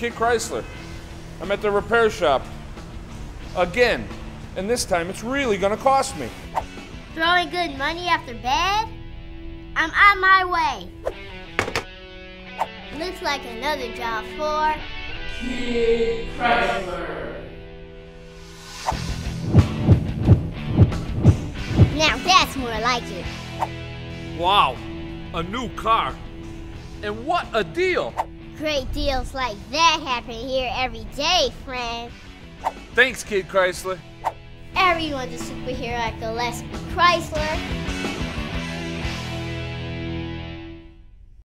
Kid Chrysler. I'm at the repair shop. Again. And this time it's really gonna cost me. Throwing good money after bad? I'm on my way. Looks like another job for Kid Chrysler. Now that's more like it. Wow, a new car. And what a deal! Great deals like that happen here every day, friend. Thanks, Kid Chrysler. Everyone's a superhero at Gillespie Chrysler.